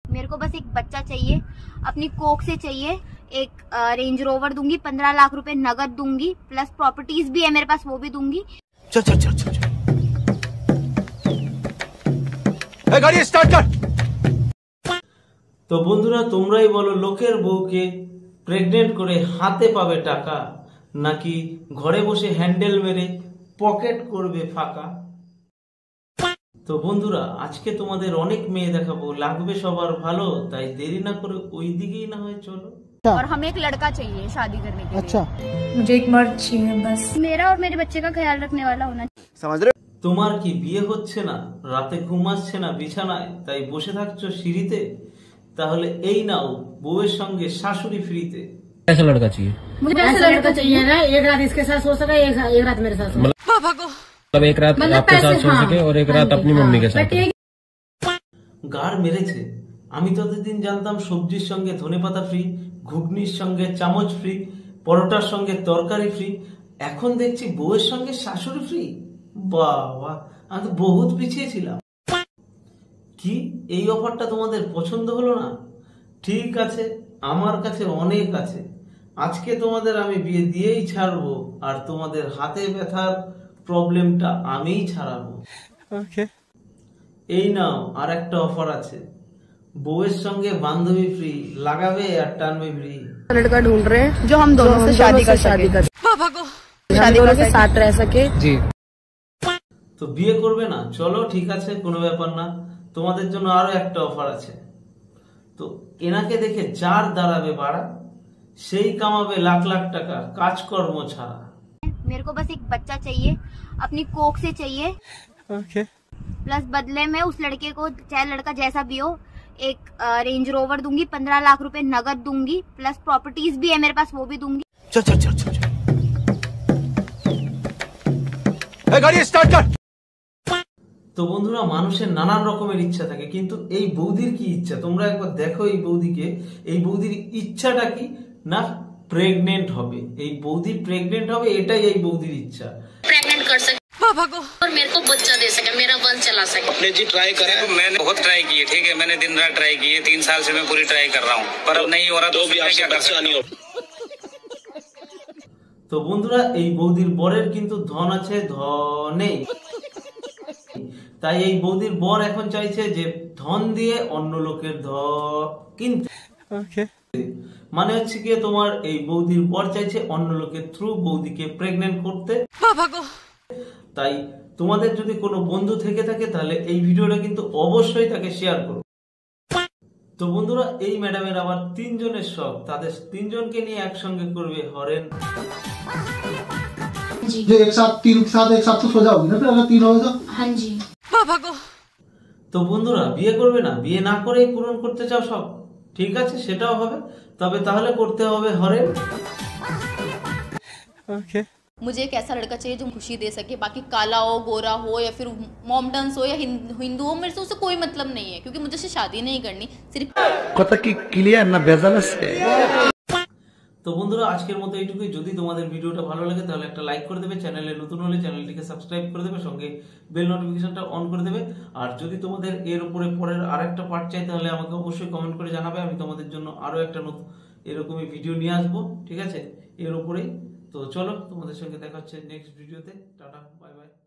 मेरे को बस एक बच्चा चाहिए, अपनी कोख से चाहिए। एक रेंज रोवर दूंगी, 15 लाख रुपए नगद दूंगी, प्लस प्रॉपर्टीज भी है मेरे पास, वो भी दूंगी। चल चल चल चल गाड़ी स्टार्ट कर। তো বন্ধুরা, তোমরাই বলো, লোকের বউকে প্রেগনেন্ট করে হাতে পাবে টাকা, নাকি ঘরে বসে হ্যান্ডেল মেরে পকেট করবে ফাঁকা? তো বন্ধুরা, আজকে তোমাদের অনেক মেয়ে দেখাবো, লাগবে সবার ভালো, তাই দেরি না করে ওই দিকেই না হয় চলো। और हमें एक लड़का चाहिए शादी करने के लिए। अच्छा, मुझे एक मर्द चाहिए बस। मेरा और मेरे बच्चे का ख्याल रखने वाला होना चाहिए। समझ रहे? তোমার কি বিয়ে হচ্ছে না, রাতে ঘুম আসছে না বিছানায়, তাই বসে থাকছো সিঁড়িতে? তাহলে এই নাও বউয়ের সঙ্গে শাশুড়ি ফ্রিতে। कैसा लड़का चाहिए? मुझे ऐसा लड़का चाहिए ना, एक रात इसके साथ सो सके, एक रात मेरे साथ सो। मतलब एक रात आपके साथ सो सके और एक रात अपनी मम्मी के साथ। গাড় মেরেছে। আমি ততদিন জানতাম সবজির সঙ্গে ধনেপাতা ফ্রি, ঘুগনির সঙ্গে চামচ ফ্রি, পরোটার সঙ্গে তরকারি ফ্রি। এখন দেখছি বউয়ের সঙ্গে শাশুড়ি ফ্রি। বাবা, আমি তো বহুত পিছিয়ে ছিলাম। কি এই অফারটা তোমাদের পছন্দ হলো না? ঠিক আছে, আমার কাছে অনেক আছে। আজকে তোমাদের আমি বিয়ে দিয়েই ছাড়বো, আর তোমাদের হাতে ব্যথার প্রবলেমটা আমিই ছাড়াবো। ओके, এই নাও আর একটা অফার আছে, বউয়ের সঙ্গে বান্ধবী ফ্রি, লাগাবে আর টানবে ফ্রি। लड़का ढूंढ रहे हैं जो हम दोनों से शादी कर शादी के साथ रह सके। जी, তো বিয়ে করবে না? চলো ঠিক আছে, কোনো ব্যাপার না, তোমাদের জন্য আরো একটা অফার আছে। তো এনাকে দেখে যার দাঁড়াবে বাড়া, সেই কামাবে লাখ লাখ টাকা কাজকর্ম ছাড়া। मेरे को बस एक बच्चा चाहिए, अपनी कोख से चाहिए। ओके, प्लस बदले में उस लड़के को, चाहे लड़का जैसा भी हो, एक रेंज रोवर दूंगी, 15 लाख रुपए नगद दूंगी, प्लस प्रॉपर्टीज भी है मेरे पास, वो भी दूंगी। चल चल चल चल गाड़ी स्टार्ट कर। তো বন্ধুরা, মানুষের নানান রকমের ইচ্ছা থাকে, কিন্তু এই বৌদির কি ইচ্ছা তোমরা একবার দেখো। এই বৌদিকে, এই বৌদির ইচ্ছাটা কি না, প্রেগনেন্ট হবে। এই বৌদি প্রেগনেন্ট হবে, এটাই এই বৌদির ইচ্ছা। प्रेग्नेंट कर सके और मेरे को बच्चा दे सके, मेरा वंश चला सके। आपने जी ट्राई करा? मैंने बहुत ट्राई की है, ठीक है, मैंने दिन रात ट्राई की है, 3 साल से मैं पूरी ट्राई कर रहा हूँ, पर अब नहीं हो रहा, तो भी आपसे बच्चा नहीं हो। তো বন্ধুরা, এই বৌদির বরের কিন্তু ধন আছে, ধনেই। তাই এই বৌদির বর এখন চাইছে যে ধন দিয়ে অন্য লোকের কিন্তু ओके, মানে হচ্ছে কি, তোমার এই বৌদির বর চাইছে অন্য লোকের থ্রু বৌদিকে প্রেগনেন্ট করতে। তাই তোমাদের যদি কোনো বন্ধু থেকে থাকে, তাহলে এই ভিডিওটা কিন্তু অবশ্যই তাকে শেয়ার করো। তো বন্ধুরা, এই ম্যাডামের আবার 3 জনের শখ, তাদের 3 জনকে নিয়ে একসঙ্গে করবে হরেন। जो एक साथ तो सो जाओगी ना, फिर अगर 3 हो तो। हाँ जी। তো বন্ধুরা, বিয়ে করবে না? বিয়ে না করেই পূরণ করতে চাও সব? ঠিক আছে, সেটাও হবে, তবে তাহলে করতে হবে হরেন। ओके, मुझे एक ऐसा लड़का चाहिए जो खुशी दे सके, बाकी काला हो, गोरा हो, या फिर मोमडन्स हो, या हिंदू हो, मेरे से उससे कोई मतलब नहीं है, क्योंकि मुझे उससे शादी नहीं करनी, सिर्फ কথা কি ক্লিয়ার না ভেজাল আছে? তো বন্ধুরা, আজকের মতো এইটুকুই। যদি তোমাদের ভিডিওটা ভালো লাগে তাহলে একটা লাইক করে দেবে, চ্যানেলে নতুন হলে চ্যানেলটিকে সাবস্ক্রাইব করে দেবে, সঙ্গে বেল নোটিফিকেশনটা অন করে দেবে। আর যদি তোমাদের এর উপরে পরের আরেকটা পার্ট চাই, তাহলে আমাকে অবশ্যই কমেন্ট করে জানাবে, আমি তোমাদের জন্য আরো একটা নতুন এরকমই ভিডিও নিয়ে আসবো, ঠিক আছে, এর উপরেই। তো চলো, তোমাদের সঙ্গে দেখা হচ্ছে নেক্সট ভিডিওতে। Tata, bye by.